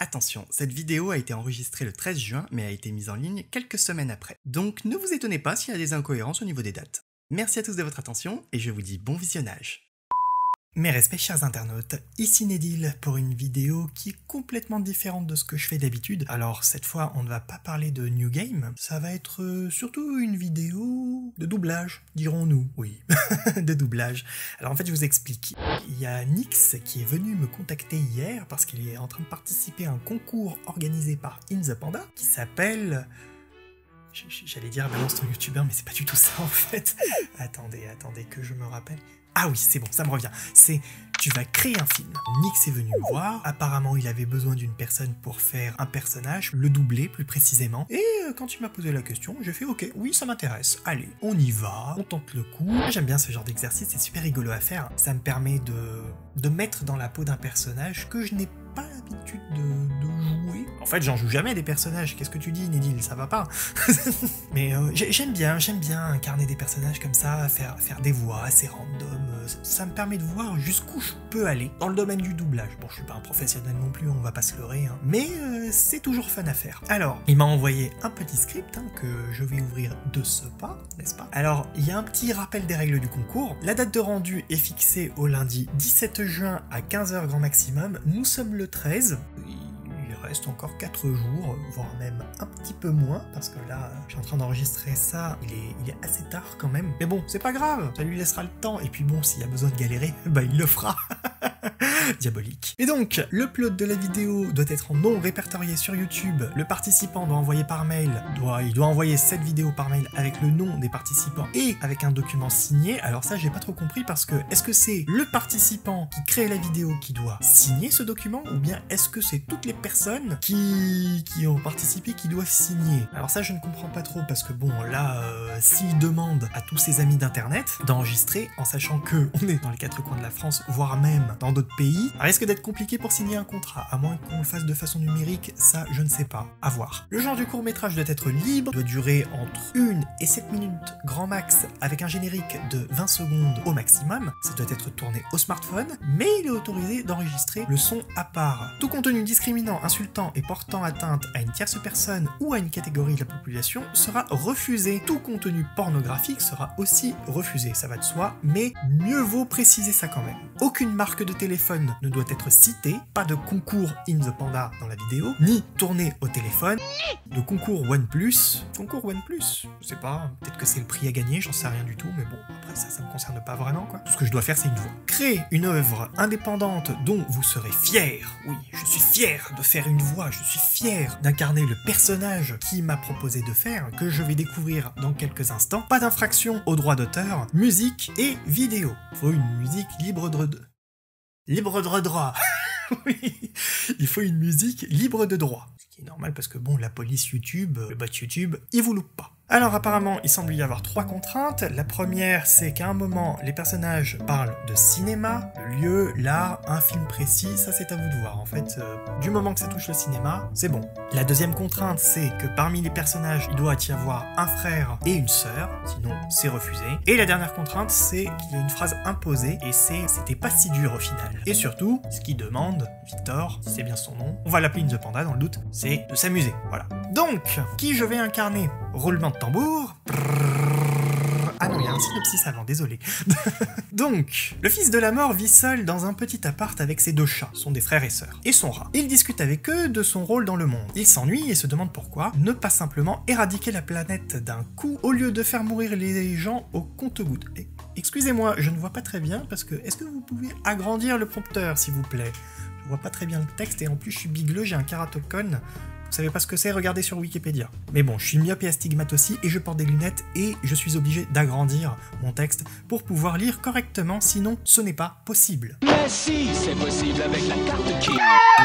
Attention, cette vidéo a été enregistrée le 13 juin mais a été mise en ligne quelques semaines après. Donc ne vous étonnez pas s'il y a des incohérences au niveau des dates. Merci à tous de votre attention et je vous dis bon visionnage. Mes respects chers internautes, ici Nedil pour une vidéo qui est complètement différente de ce que je fais d'habitude. Alors cette fois on ne va pas parler de New Game, ça va être surtout une vidéo de doublage, dirons-nous, oui, de doublage. Alors en fait je vous explique, il y a Nyx qui est venu me contacter hier parce qu'il est en train de participer à un concours organisé par In The Panda qui s'appelle... J'allais dire balance ton youtubeur mais c'est pas du tout ça en fait. Attendez que je me rappelle... Ah oui, c'est bon, ça me revient. C'est tu vas créer un film. Nyx est venu me voir. Apparemment, il avait besoin d'une personne pour faire un personnage, le doubler plus précisément. Et quand il m'a posé la question, j'ai fait ok, oui, ça m'intéresse. Allez, on y va, on tente le coup. J'aime bien ce genre d'exercice, c'est super rigolo à faire. Ça me permet de mettre dans la peau d'un personnage que je n'ai pas l'habitude de jouer. En fait, j'en joue jamais des personnages. Qu'est-ce que tu dis, Nedil? Ça va pas. Mais j'aime bien incarner des personnages comme ça, faire des voix assez random. Ça me permet de voir jusqu'où je peux aller dans le domaine du doublage. Bon, je suis pas un professionnel non plus, on va pas se leurrer, hein. Mais c'est toujours fun à faire. Alors, il m'a envoyé un petit script que je vais ouvrir de ce pas, n'est-ce pas? Alors, il y a un petit rappel des règles du concours. La date de rendu est fixée au lundi 17 juin à 15h grand maximum. Nous sommes le 13. Il reste encore 4 jours, voire même un petit peu moins, parce que là, je suis en train d'enregistrer ça, il est assez tard quand même. Mais bon, c'est pas grave, ça lui laissera le temps, et puis bon, s'il y a besoin de galérer, bah il le fera. Diabolique. Et donc, le plot de la vidéo doit être en non répertorié sur YouTube. Le participant doit envoyer par mail, il doit envoyer cette vidéo par mail avec le nom des participants et avec un document signé. Alors ça, j'ai pas trop compris parce que est-ce que c'est le participant qui crée la vidéo qui doit signer ce document ou bien est-ce que c'est toutes les personnes qui ont participé qui doivent signer? Alors ça, je ne comprends pas trop parce que bon, là, s'il demande à tous ses amis d'internet d'enregistrer en sachant que on est dans les 4 coins de la France, voire même dans d'autres pays, ça risque d'être compliqué pour signer un contrat, à moins qu'on le fasse de façon numérique, ça je ne sais pas, à voir. Le genre du court-métrage doit être libre, doit durer entre 1 et 7 minutes grand max, avec un générique de 20 secondes au maximum, ça doit être tourné au smartphone, mais il est autorisé d'enregistrer le son à part. Tout contenu discriminant, insultant et portant atteinte à une tierce personne ou à une catégorie de la population sera refusé. Tout contenu pornographique sera aussi refusé, ça va de soi, mais mieux vaut préciser ça quand même. Aucune marque de téléphone ne doit être citée, pas de concours In The Panda dans la vidéo, ni tourné au téléphone, de concours OnePlus. Concours OnePlus, je sais pas, peut-être que c'est le prix à gagner, j'en sais rien du tout, mais bon, après ça me concerne pas vraiment quoi. Tout ce que je dois faire c'est une voix. Créer une œuvre indépendante dont vous serez fier. Oui, je suis fier de faire une voix, je suis fier d'incarner le personnage qui m'a proposé de faire, que je vais découvrir dans quelques instants. Pas d'infraction aux droits d'auteur, musique et vidéo. Faut une musique libre de droit. Oui, il faut une musique libre de droit. Ce qui est normal parce que bon, la police YouTube, le bot YouTube, il vous loupe pas. Alors apparemment, il semble y avoir 3 contraintes. La première, c'est qu'à un moment, les personnages parlent de cinéma, le lieu, l'art, un film précis, ça c'est à vous de voir. En fait, du moment que ça touche le cinéma, c'est bon. La deuxième contrainte, c'est que parmi les personnages, il doit y avoir un frère et une sœur, sinon c'est refusé. Et la dernière contrainte, c'est qu'il y a une phrase imposée, et c'était pas si dur au final. Et surtout, ce qu'il demande, Victor, si c'est bien son nom, on va l'appeler In The Panda dans le doute, c'est de s'amuser, voilà. Donc, qui je vais incarner? Roulement de tambour. Ah non, il y a un synopsis avant, désolé. Donc, le fils de la mort vit seul dans un petit appart avec ses 2 chats, sont des frères et sœurs, et son rat. Il discute avec eux de son rôle dans le monde. Il s'ennuie et se demande pourquoi ne pas simplement éradiquer la planète d'un coup au lieu de faire mourir les gens au compte-gouttes. Excusez-moi, je ne vois pas très bien parce que est-ce que vous pouvez agrandir le prompteur s'il vous plaît? Je vois pas très bien le texte et en plus je suis bigleux, j'ai un kératocone. Vous savez pas ce que c'est, regardez sur Wikipédia. Mais bon, je suis myope et astigmate aussi, et je porte des lunettes, et je suis obligé d'agrandir mon texte pour pouvoir lire correctement, sinon ce n'est pas possible. Mais si, c'est possible avec la carte qui...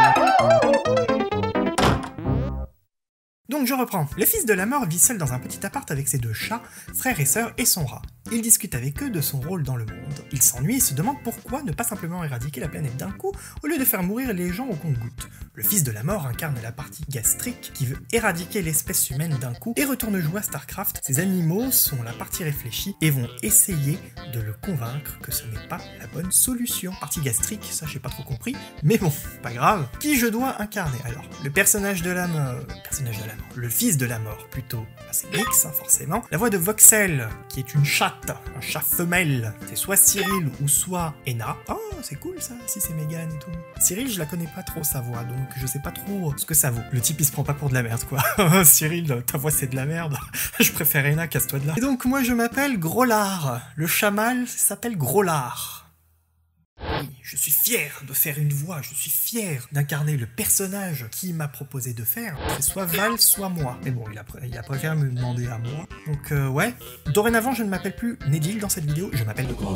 Donc je reprends. Le fils de la mort vit seul dans un petit appart avec ses 2 chats, frères et sœurs et son rat. Il discute avec eux de son rôle dans le monde. Il s'ennuie et se demande pourquoi ne pas simplement éradiquer la planète d'un coup au lieu de faire mourir les gens au compte-gouttes. Le fils de la mort incarne la partie gastrique qui veut éradiquer l'espèce humaine d'un coup et retourne jouer à StarCraft. Ces animaux sont la partie réfléchie et vont essayer de le convaincre que ce n'est pas la bonne solution. Partie gastrique, ça j'ai pas trop compris, mais bon, pas grave. Qui je dois incarner alors? Le personnage de la mort, le fils de la mort plutôt, c'est Nyx hein, forcément. La voix de Voxel, qui est une chatte, un chat femelle, c'est soit Cyril ou soit Ena. Oh, c'est cool ça, si c'est Megan et tout. Cyril, je la connais pas trop sa voix, donc je sais pas trop ce que ça vaut. Le type il se prend pas pour de la merde quoi. Cyril, ta voix c'est de la merde. Je préfère Ena, casse-toi de là. Et donc moi je m'appelle Grolard. Le chat mâle s'appelle Grolard. Oui, je suis fier de faire une voix, je suis fier d'incarner le personnage qu'il m'a proposé de faire. C'est soit Val, soit moi. Mais bon, il a préféré me demander à moi. Donc ouais, dorénavant je ne m'appelle plus Nedil dans cette vidéo, je m'appelle Gros.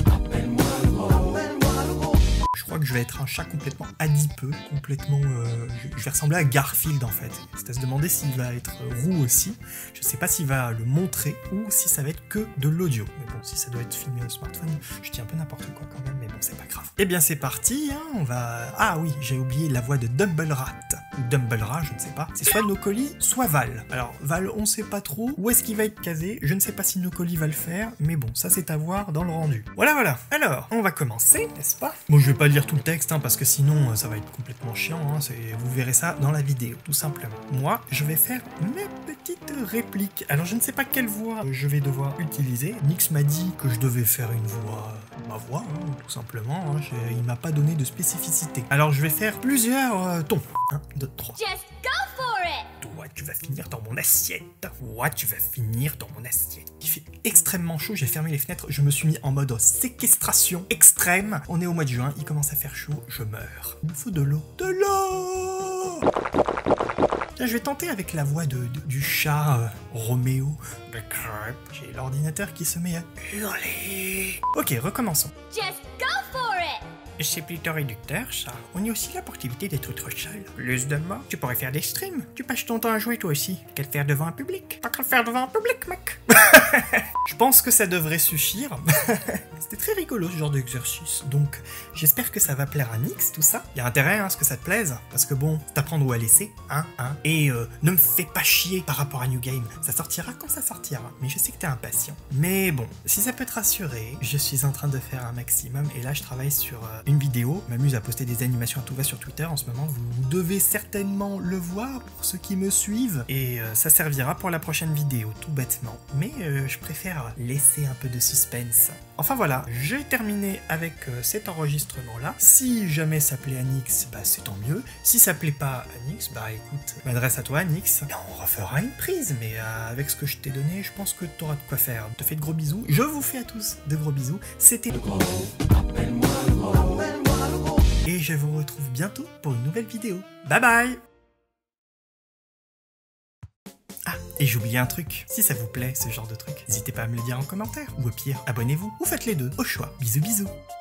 Je crois que je vais être un chat complètement adipeux, complètement... je vais ressembler à Garfield en fait. C'est à se demander s'il va être roux aussi. Je sais pas s'il va le montrer ou si ça va être que de l'audio. Mais bon, si ça doit être filmé au smartphone, je dis un peu n'importe quoi quand même, mais bon, c'est pas grave. Eh bien c'est parti, hein, on va... Ah oui, j'ai oublié la voix de Dumblerat. Ou Dumblerat, je ne sais pas. C'est soit Nocoli, soit Val. Alors Val, on sait pas trop où est-ce qu'il va être casé. Je ne sais pas si Nocoli va le faire, mais bon, ça c'est à voir dans le rendu. Voilà, voilà. Alors, on va commencer, n'est-ce pas? Bon, je vais pas lire tout le texte, hein, parce que sinon ça va être complètement chiant, hein, vous verrez ça dans la vidéo, tout simplement. Moi, je vais faire mes petites répliques. Alors je ne sais pas quelle voix je vais devoir utiliser. Nyx m'a dit que je devais faire une voix, ma voix, hein, tout simplement, hein, il m'a pas donné de spécificité. Alors je vais faire plusieurs tons. 1, 2, 3. Just go for it! Toi, tu vas finir dans mon assiette. Toi, tu vas finir dans mon assiette. Il fait extrêmement chaud, j'ai fermé les fenêtres, je me suis mis en mode séquestration extrême. On est au mois de juin, il commence à faire chaud, je meurs. Il me faut de l'eau. De l'eau! Là, je vais tenter avec la voix du chat Roméo. J'ai l'ordinateur qui se met à hurler. Ok, recommençons. Just go for it! C'est plutôt réducteur, ça. On est aussi là pour t'éviter d'être trop seul. Plus de mort, tu pourrais faire des streams. Tu passes ton temps à jouer toi aussi. Qu'à le faire devant un public. Pas qu'à le faire devant un public, mec. Je pense que ça devrait suffire. C'était très rigolo ce genre d'exercice. Donc, j'espère que ça va plaire à Nyx, tout ça. Il y a intérêt à ce que ça te plaise. Parce que bon, t'apprendre où à laisser, hein. Et ne me fais pas chier par rapport à New Game. Ça sortira quand ça sortira. Mais je sais que t'es impatient. Mais bon, si ça peut te rassurer, je suis en train de faire un maximum. Et là, je travaille sur une vidéo. Je m'amuse à poster des animations à tout va sur Twitter en ce moment. Vous devez certainement le voir pour ceux qui me suivent. Et ça servira pour la prochaine vidéo, tout bêtement. Mais je préfère laisser un peu de suspense. Enfin voilà, j'ai terminé avec cet enregistrement-là. Si jamais ça plaît à Nyx, bah c'est tant mieux. Si ça plaît pas à Nyx, bah écoute, je m'adresse à toi Nyx. On refera une prise, mais avec ce que je t'ai donné, je pense que t'auras de quoi faire. Je te fais de gros bisous. Je vous fais à tous de gros bisous. C'était le gros. Et je vous retrouve bientôt pour une nouvelle vidéo. Bye bye! Ah, et j'oubliais un truc. Si ça vous plaît, ce genre de truc, n'hésitez pas à me le dire en commentaire. Ou au pire, abonnez-vous. Ou faites les deux, au choix. Bisous bisous.